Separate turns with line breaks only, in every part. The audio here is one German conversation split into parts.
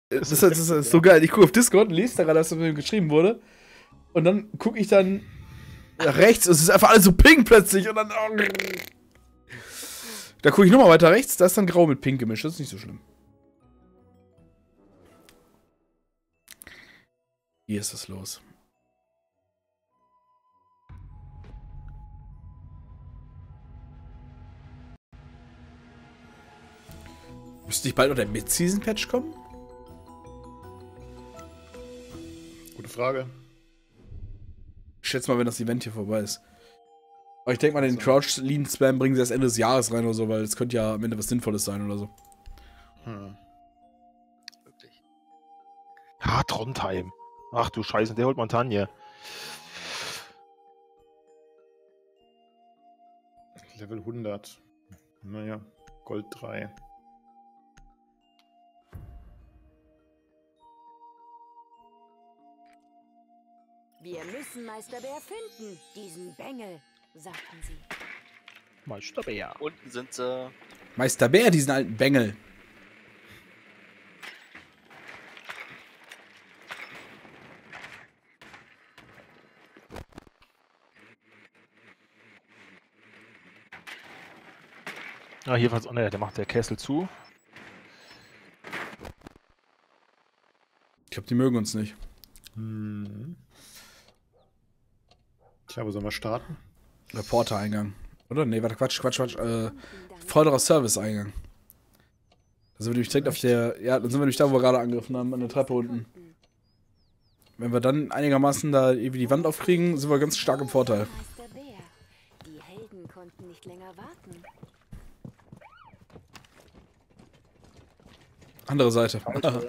Das ist so geil. Ich gucke auf Discord und lese da gerade, was mit ihm geschrieben wurde. Und dann gucke ich dann nach rechts und es ist einfach alles so pink plötzlich. Und dann. Da gucke ich nochmal weiter rechts, da ist dann grau mit pink gemischt. Das ist nicht so schlimm. Hier ist was los. Müsste nicht bald noch der Mid-Season-Patch kommen?
Gute Frage.
Ich schätze mal, wenn das Event hier vorbei ist. Aber ich denke mal, den Crouch-Lean-Spam bringen sie erst Ende des Jahres rein oder so, weil es könnte ja am Ende was Sinnvolles sein oder so.
Wirklich.
Ja, Trondheim. Ach du Scheiße, der holt Montagne.
Level 100. Naja, Gold 3.
Wir müssen Meister Bär finden, diesen Bengel, sagten sie.
Meisterbär.
Unten sind sie.
Meister Bär, diesen alten Bengel.
Ah, hier war's. Oh ne, der macht der Kessel zu.
Ich glaube, die mögen uns nicht.
Tja, wo sollen wir starten?
Reporter-Eingang. Oder? Nee, warte, Quatsch. Vorderer Service-Eingang. Da sind wir nämlich direkt auf der. Ja, dann sind wir nämlich da, wo wir gerade angegriffen haben, an der Treppe unten. Wenn wir dann einigermaßen da irgendwie die Wand aufkriegen, sind wir ganz stark im Vorteil.
Meister Bär, die Helden konnten nicht länger warten.
Andere Seite.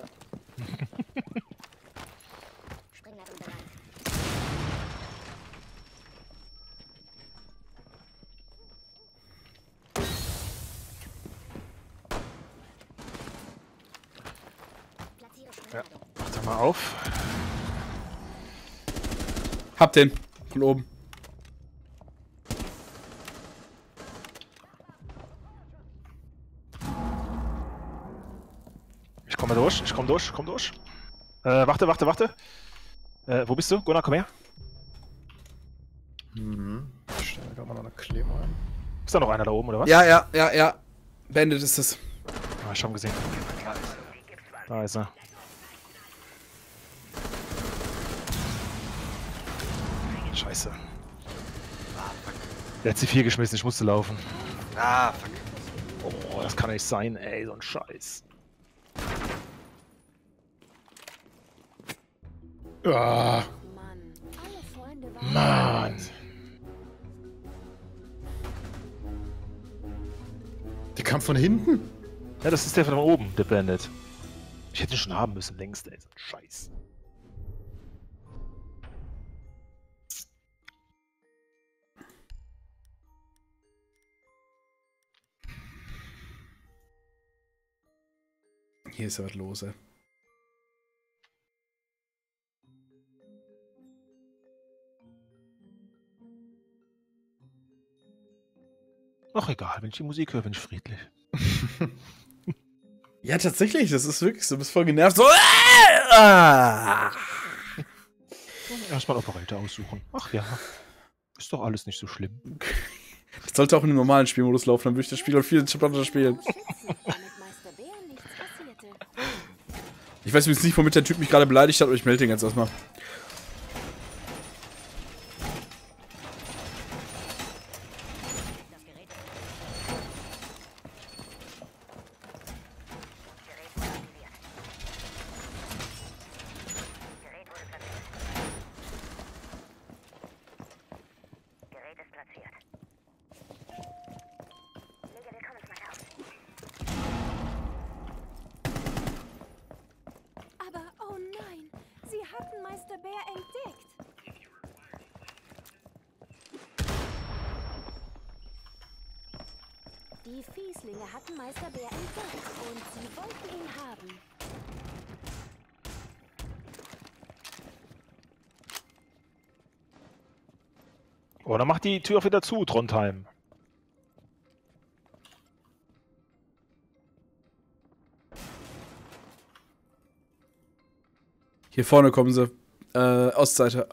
Ja. Sag mal auf.
Hab den. Von oben.
Ich komme durch, ich komme durch. Warte. Wo bist du? Gunnar, komm her.
Ich stelle mir da mal noch eine Kleber ein.
Ist da noch einer da oben, oder was?
Ja. Bandit ist es.
Ah, ich hab ihn gesehen. Da ist er. Scheiße. Der hat sie 4 geschmissen, ich musste laufen.
Ah, fuck.
Oh, das kann nicht sein, ey, so ein Scheiß.
Ah,
Mann, alle Freunde waren
Mann.
der kam von hinten?
Ja, das ist der von oben, der Bandit. Ich hätte ihn schon haben müssen, längst, ey, so ein Scheiß.
Hier ist ja was los, ey.
Ach egal, wenn ich die Musik höre, bin ich friedlich.
Ja, tatsächlich, das ist wirklich so. Du bist voll genervt. So.
Erstmal Operator aussuchen. Ach ja. Ist doch alles nicht so schlimm.
Das sollte auch in einem normalen Spielmodus laufen, dann würde ich das Spiel auch viel entspannter spielen.
damit Meister Bär nichts passierte.
Ich weiß übrigens nicht, womit der Typ mich gerade beleidigt hat, aber ich melde den jetzt erstmal.
Aber oh nein, sie hatten Meister Bär entdeckt. Die Fieslinge hatten Meister Bär entdeckt und sie wollten ihn haben.
Oh, dann macht die Tür auch wieder zu, Trondheim.
Hier vorne kommen sie. Ostseite.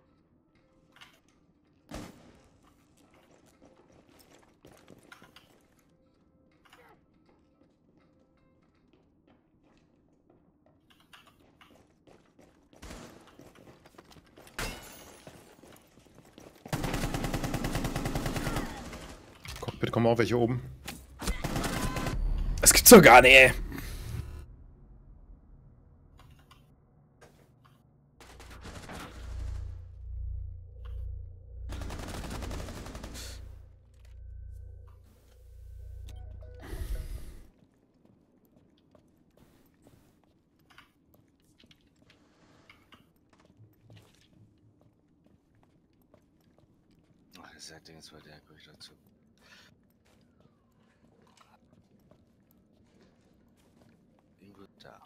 Cockpit, kommen auch welche oben.
Das gibt's doch gar nicht, ey.
Ach, das ist ja Ding, war der Gerücht dazu. Ingo da.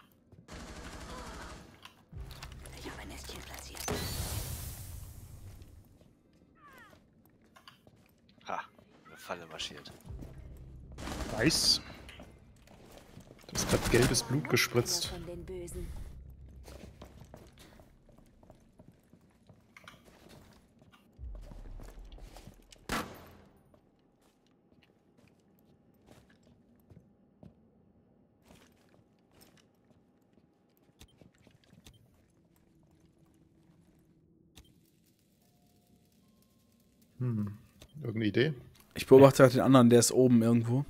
Ich habe ein Nestchen platziert.
Ha, eine Falle marschiert.
Nice.
Da ist gerade gelbes Blut gespritzt.
Von den Bösen.
Irgendeine Idee?
Ich beobachte halt den anderen, der ist oben irgendwo.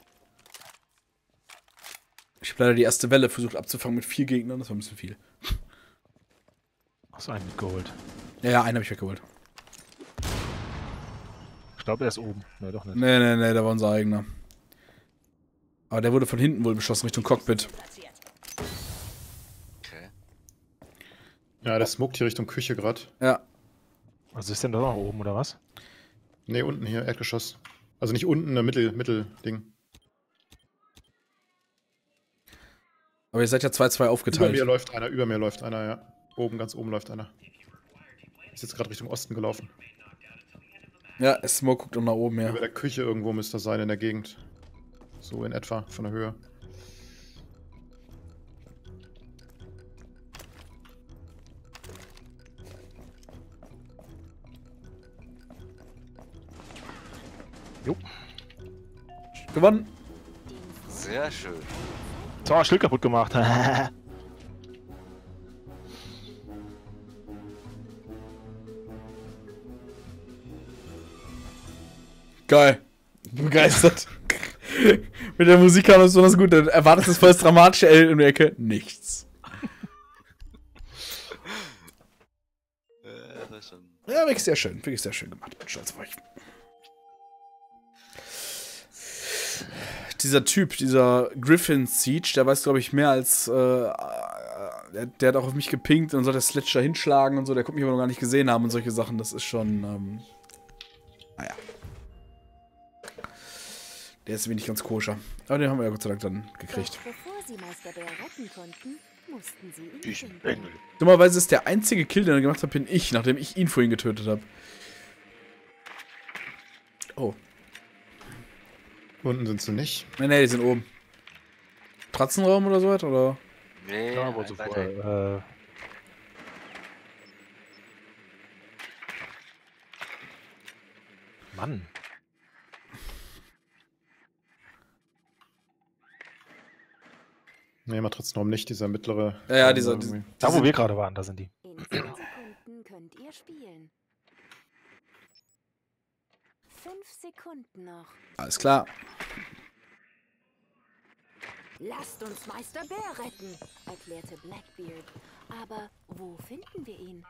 Ich habe leider die erste Welle versucht abzufangen mit 4 Gegnern, das war ein bisschen viel.
Hast du einen mitgeholt?
Ja, einen habe ich weggeholt.
Ich glaube, er ist oben. Ne, doch nicht.
Nee, der war unser eigener. Aber der wurde von hinten wohl beschossen, Richtung Cockpit.
Okay.
Ja, der smokt hier Richtung Küche gerade.
Ja.
Also ist der doch noch oben, oder was?
Ne, unten hier, Erdgeschoss. Also nicht unten, ein Mittelding.
Aber ihr seid ja 2-2
Über
aufgeteilt.
mir läuft einer, ja. Oben, ganz oben läuft einer. Ist jetzt gerade Richtung Osten gelaufen.
Ja, Smoke guckt auch nach oben, ja.
Über der Küche irgendwo müsste er sein in der Gegend. So in etwa, von der Höhe.
Jo.
Gewonnen.
Sehr schön.
So, Schild kaputt gemacht.
Geil. Begeistert. Mit der Musik kam das besonders gut. Dann erwartest du das volles dramatische L in der Ecke. Nichts.
Das ist schon.
Ja, wirklich sehr schön. Wirklich sehr schön gemacht. Bin stolz auf euch. Dieser Typ, dieser Griffin Siege, der weiß, glaube ich, mehr als. Der hat auch auf mich gepinkt und soll der Sledge da hinschlagen und so. Der kommt mich aber noch gar nicht gesehen haben und solche Sachen. Das ist schon. Naja. Der ist wenig ganz koscher. Aber den haben wir ja Gott sei Dank dann gekriegt.
Doch bevor sie Meister Bär retten konnten, mussten sie ihn
Diesen
finden.
Bengel.
Dummerweise ist der einzige Kill, den er gemacht hat, bin ich, nachdem ich ihn vorhin getötet habe. Oh.
Unten sind sie nicht.
Nee, die sind oben. Tratzenraum oder so was, oder?
Nee,
Ja, aber so
weiter.
vorher. Mann.
Ne, Matrizenraum nicht, dieser mittlere.
Ja, dieser-
irgendwie.
Da, wo wir gerade waren, da sind die.
In 10 Sekunden könnt ihr spielen. 5 Sekunden noch.
Alles klar.
Lasst uns Meister Bär retten, erklärte Blackbeard. Aber wo finden wir ihn?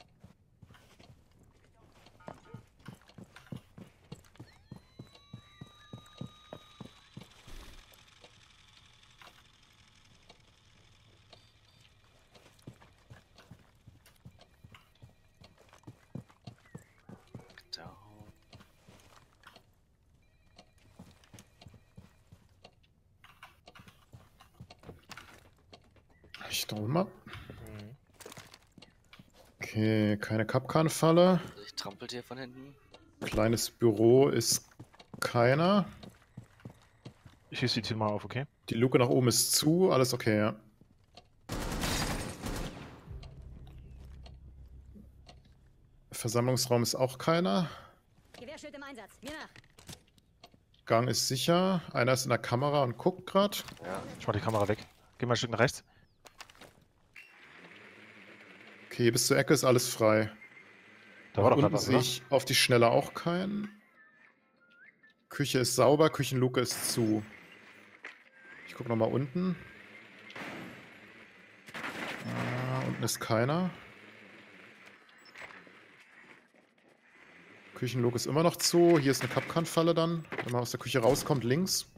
Da.
Ich da mal. Okay, keine Kapkan-Falle.
Ich trampelt hier von hinten.
Kleines Büro ist keiner.
Ich schieße die Tür mal auf, okay?
Die Luke nach oben ist zu, alles okay, ja. Versammlungsraum ist auch keiner.
Gewehrschild im Einsatz. Mir nach.
Gang ist sicher. Einer ist in der Kamera und guckt gerade.
Ja.
Ich mach die Kamera weg. Geh mal ein Stück nach rechts.
Okay, bis zur Ecke ist alles frei.
Da war doch gerade
Unten
was,
sehe
oder?
ich auf die Schnelle auch keinen. Küche ist sauber, Küchenluke ist zu. Ich gucke nochmal unten. Unten ist keiner. Küchenluke ist immer noch zu. Hier ist eine Kapkan-Falle dann. Wenn man aus der Küche rauskommt, links.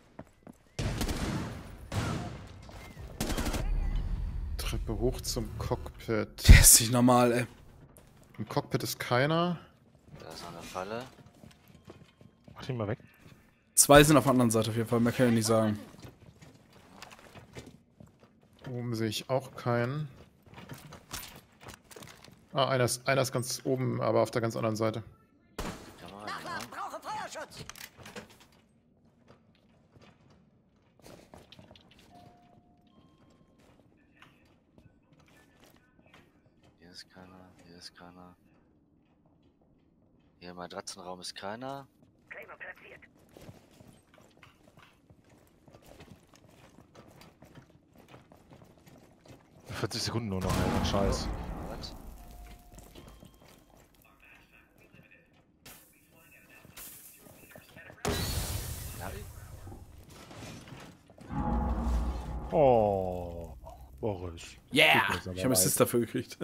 Treppe hoch zum Cockpit.
Der ist nicht normal, ey.
Im Cockpit ist keiner.
Da ist noch eine Falle.
Mach den mal weg.
2 sind auf der anderen Seite auf jeden Fall, mehr kann ich nicht sagen.
Oben sehe ich auch keinen. Einer ist ganz oben, aber auf der ganz anderen Seite.
Kamera,
Nachladen, brauche Feuerschutz.
Hier ist keiner, hier ist keiner. Hier im Matratzenraum ist keiner.
Claimer platziert.
Ja. 40 Sekunden nur noch, Alter. Scheiß.
Was? Ja,
Oh. Boris.
Yeah!
Tut mir jetzt aber
Ich habe
leid.
Assist dafür gekriegt.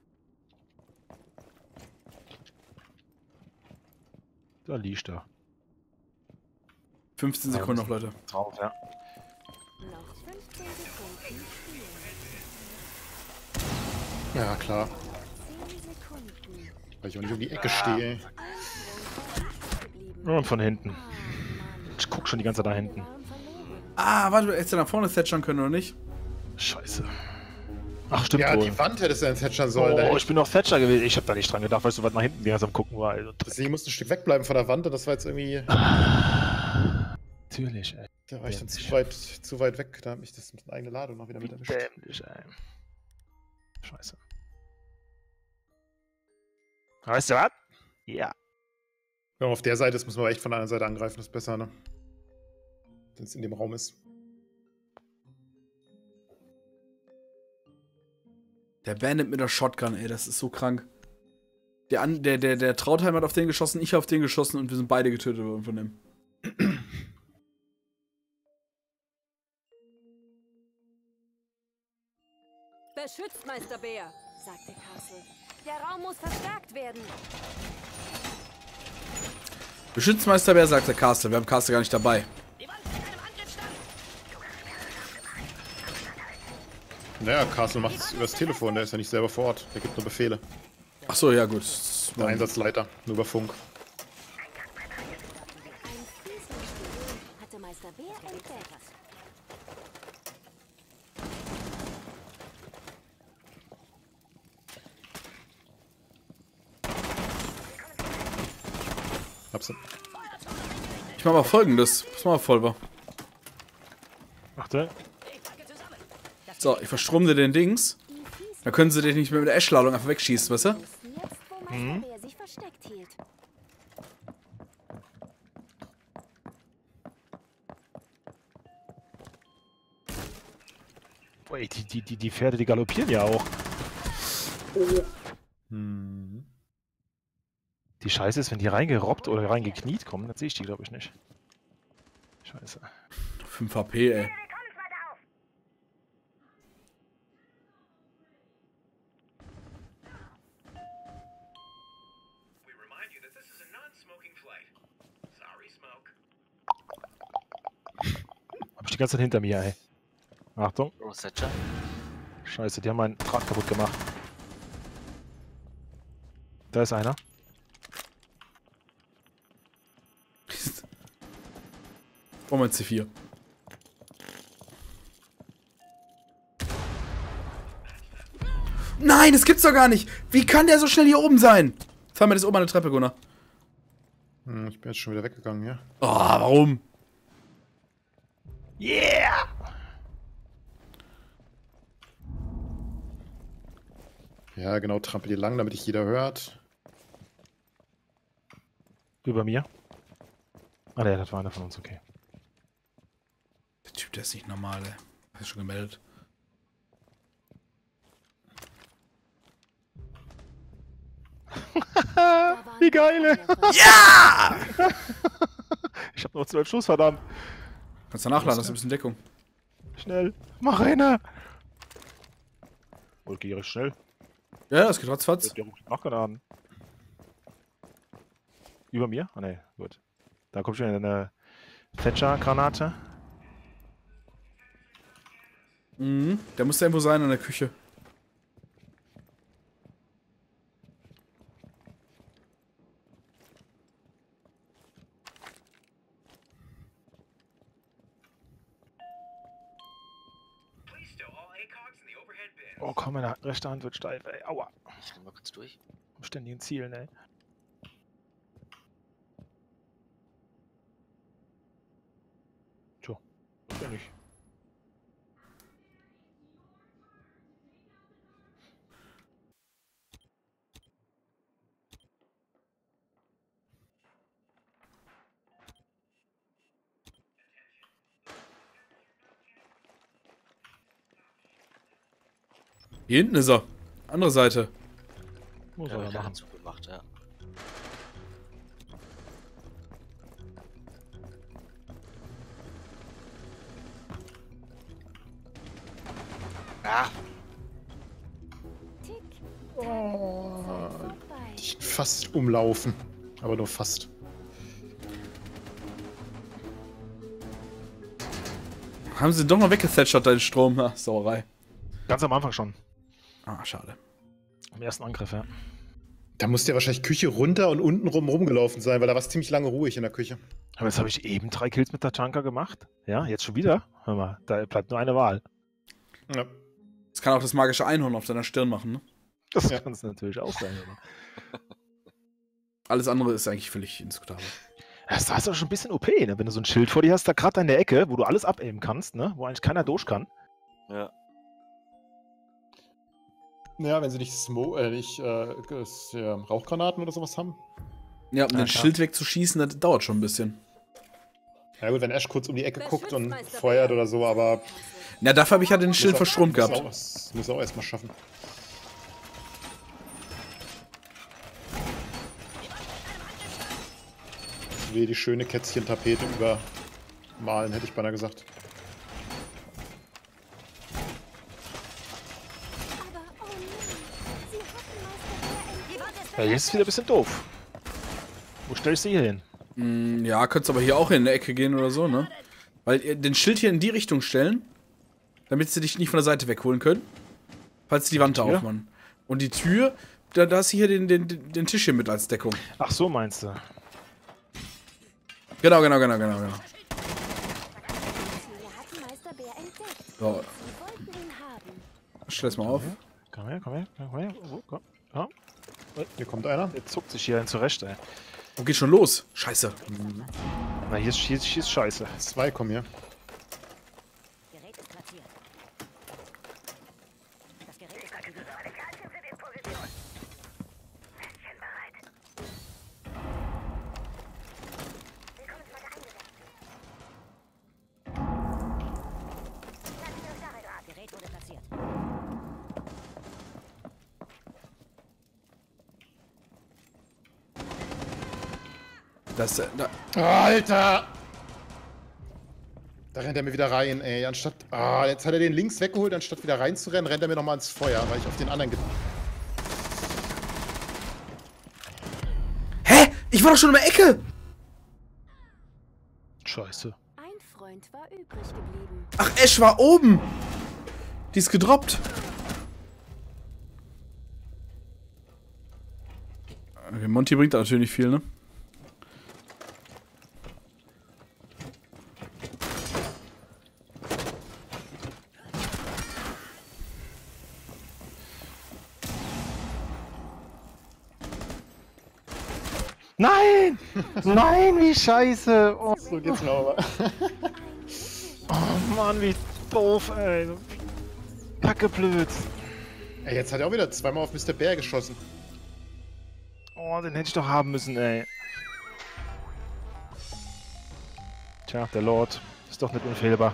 Da liegt er.
15 Sekunden noch, Leute.
Drauf, ja.
Noch 15 Sekunden spielen.
Ja, klar.
10 Sekunden.
Weil ich auch nicht um die Ecke stehe.
Geblieben.
Und von hinten.
Ah, Mann.
Ich guck schon die ganze Zeit da hinten.
Alarm verloren.
Ah, warte, hättest du nach vorne thatchern können, oder nicht?
Scheiße. Ach, stimmt
Ja,
wohl.
die Wand hättest du dann thatchern sollen.
Oh,
ey.
ich bin noch Thatcher gewesen. Ich hab da nicht dran gedacht, weil ich so weit nach hinten die ganze Zeit am gucken war. Also,
Deswegen musst du ein Stück wegbleiben von der Wand und das war jetzt irgendwie.
natürlich, ey.
Da war ich dann
Dämlich.
zu weit weg. Da hat mich das mit einer eigenen Ladung noch wieder mit erwischt.
Dämlich, ey. Scheiße. Weißt du was? Ja.
Wenn man auf der Seite ist, muss man aber echt von der anderen Seite angreifen. Das ist besser, ne? Wenn es in dem Raum ist.
Der Bandit mit der Shotgun, ey, das ist so krank. Der Trautheim hat auf den geschossen, ich auf den geschossen und wir sind beide getötet worden von dem.
Beschützt, Meister Bär, sagte Castle. Der Raum muss verstärkt werden.
Beschützmeister Bär, sagte Castle. Wir haben Castle gar nicht dabei.
Die Wand in einem Angriffsstand.
Naja, Castle macht es übers Telefon. Der ist ja nicht selber vor Ort. Der gibt nur Befehle.
Ach so, ja gut.
Der Einsatzleiter. Nur über Funk.
Ein Fließungsspion hatte Meister Bär entdeckt.
Hab's.
Ich mach mal Folgendes. Pass mal auf, Volver.
Achte.
So, ich verstrome dir den Dings. Dann können sie dich nicht mehr mit der Ash-Ladung einfach wegschießen, weißt du?
Wussten jetzt, wo Meister Bär sich versteckt hielt.
Boah, ey, die Pferde, die galoppieren ja auch.
Hm.
Die Scheiße ist, wenn die reingerobbt oder reingekniet kommen, dann sehe ich die, glaube ich, nicht. Scheiße.
5 HP, ey.
We remind you that this is a non-smoking flight. Sorry, Smoke.
Hab ich die ganze Zeit hinter mir, ey. Achtung.
Oh, Thatcher.
Scheiße, die haben meinen Draht kaputt gemacht. Da ist einer.
Oh, mein C4. Nein, das gibt's doch gar nicht. Wie kann der so schnell hier oben sein? Fahr mir das oben an der Treppe, Gunnar.
Ich bin jetzt schon wieder weggegangen, ja.
Oh, warum?
Yeah!
Ja, genau, trampel hier lang, damit dich jeder hört.
Über mir. Ah, ne, das war einer von uns, okay.
Der Typ, der ist nicht normal, ey. Hast du schon gemeldet?
Wie geil!
Ja!
Ich hab noch 12 Schuss, verdammt.
Kannst du nachladen, das ist ein bisschen Deckung.
Schnell. Mach eine! Okay, recht schnell.
Ja, das geht ratzfatz.
Wird ja nachgeladen. Über mir? Ah, ne, gut. Da kommt schon eine Thatcher-Granate.
Mhm. Der muss da irgendwo sein in der Küche.
Please stow all ACOGs in the overhead bin.
Oh komm, meine rechte Hand wird steif, ey. Aua.
Ich renn mal kurz durch.
Am ständigen Zielen, ey. Tja, ist ja nicht.
Hier hinten ist er. Andere Seite.
Muss
Ja,
er
ich
machen.
hab zugemacht, ja. Ah,
Tick.
Oh,
Vorbei.
ich fast umlaufen. Aber nur fast.
Haben sie doch noch weggethatchert, deinen Strom. Ha, Sauerei.
Ganz am Anfang schon.
Ah, schade.
Im ersten Angriff, ja.
Da muss der wahrscheinlich Küche runter und unten rumgelaufen sein, weil da war es ziemlich lange ruhig in der Küche.
Aber jetzt habe ich eben 3 Kills mit der Tanker gemacht. Ja, jetzt schon wieder. Hör mal, da bleibt nur eine Wahl.
Ja.
Das kann auch das magische Einhorn auf deiner Stirn machen, ne?
Das
Ja.
kann es natürlich auch sein. Aber.
Alles andere ist eigentlich völlig indiskutabel.
Das ist doch schon ein bisschen OP, ne? Wenn du so ein Schild vor dir hast, da gerade in der Ecke, wo du alles abaimen kannst, ne? Wo eigentlich keiner durch kann.
ja.
Ja, wenn sie nicht, Rauchgranaten oder sowas haben.
Ja, um
Ja,
den
klar.
Schild wegzuschießen, das dauert schon ein bisschen.
Ja gut, wenn Ash kurz um die Ecke guckt und
Beschützmeister
feuert oder so, aber...
Na, dafür habe ich ja den Schild verstromt gehabt.
Muss er auch erstmal schaffen. Ich will die schöne Kätzchen-Tapete übermalen, hätte ich beinahe gesagt.
Aber oh nein. Sie hatten Meister Bär entdeckt.
Die Wand ist
Ja, jetzt ist wieder ein bisschen doof. Wo stell ich sie hier hin?
Ja, könntest aber hier auch in der Ecke gehen oder so, ne? Weil den Schild hier in die Richtung stellen, damit sie dich nicht von der Seite wegholen können. Falls sie die Wand da
Tür?
aufmachen. Und die Tür, da hast du hier den Tisch hier mit als Deckung.
Ach so, meinst du?
Genau.
Wir hatten Meister Bär entdeckt.
So,
Sie wollten ihn haben.
Mhm.
stell's mal auf.
Komm her, komm her, komm her. Oh, komm. Ja.
Hier kommt einer.
Der zuckt sich hier hin zurecht, ey.
Und geht schon los. Scheiße.
Na, hier ist scheiße.
2 kommen hier.
Gerät ist platziert. Das Gerät ist aktiviert. Gerät wurde platziert.
Das, da,
Alter! Da rennt er mir wieder rein, ey. Anstatt. Ah, jetzt hat er den links weggeholt, anstatt wieder reinzurennen, rennt er mir nochmal ins Feuer, weil ich auf den anderen
Hä? Ich war doch schon in der Ecke!
Scheiße.
Ein Freund war übrig geblieben.
Ach, Ash war oben! Die ist gedroppt. Okay, Monty bringt da natürlich nicht viel, ne?
Nein! Nein, wie scheiße! Oh,
So geht's mir aber.
oh Mann, wie doof, ey. Kackeblöd.
Ey, jetzt hat er auch wieder zweimal auf Mr. Bär geschossen.
Oh, den hätte ich doch haben müssen, ey. Tja, der Lord ist doch nicht unfehlbar.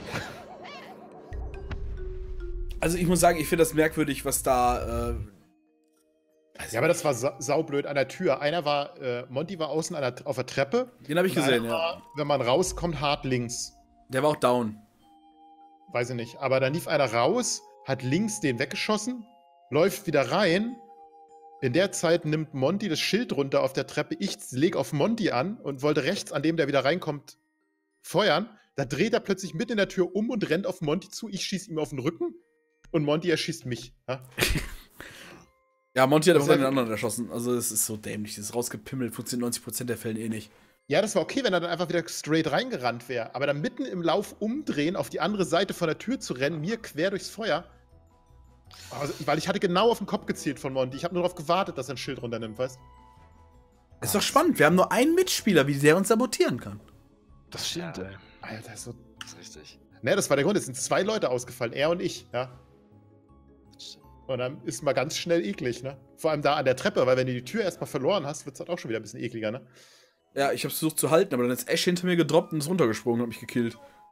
Also ich muss sagen, ich finde das merkwürdig, was da...
Ja, aber das war saublöd an der Tür. Einer war, Monty war außen auf der Treppe.
Den habe ich
Und
gesehen,
einer
ja.
war, wenn man rauskommt, hart links.
Der war auch down.
Weiß ich nicht. Aber dann lief einer raus, hat links den weggeschossen, läuft wieder rein. In der Zeit nimmt Monty das Schild runter auf der Treppe. Ich leg auf Monty an und wollte rechts, an dem der wieder reinkommt, feuern. Da dreht er plötzlich mitten in der Tür um und rennt auf Monty zu. Ich schieße ihm auf den Rücken und Monty erschießt mich. Ja?
Ja, Monty hat
Das
einfach
ist
den
ja-
anderen erschossen. Also es ist so dämlich. Das ist rausgepimmelt. Funktioniert 90% der Fällen eh nicht.
Ja, das war okay, wenn er dann einfach wieder straight reingerannt wäre. Aber dann mitten im Lauf umdrehen, auf die andere Seite von der Tür zu rennen, mir quer durchs Feuer. Also, weil ich hatte genau auf den Kopf gezielt von Monty. Ich habe nur darauf gewartet, dass er ein Schild runternimmt, weißt du?
Ist doch spannend. Wir haben nur einen Mitspieler, wie der uns sabotieren kann.
Das stimmt,
Ja.
ey.
Alter, so.
Das ist richtig.
Ne, das war der Grund. Es sind 2 Leute ausgefallen, er und ich, ja.
Das stimmt.
Und dann ist mal ganz schnell eklig, ne? Vor allem da an der Treppe, weil wenn du die Tür erstmal verloren hast, wird es halt auch schon wieder ein bisschen ekliger, ne?
Ja, ich hab's versucht zu halten, aber dann ist Ash hinter mir gedroppt und ist runtergesprungen und hat mich gekillt.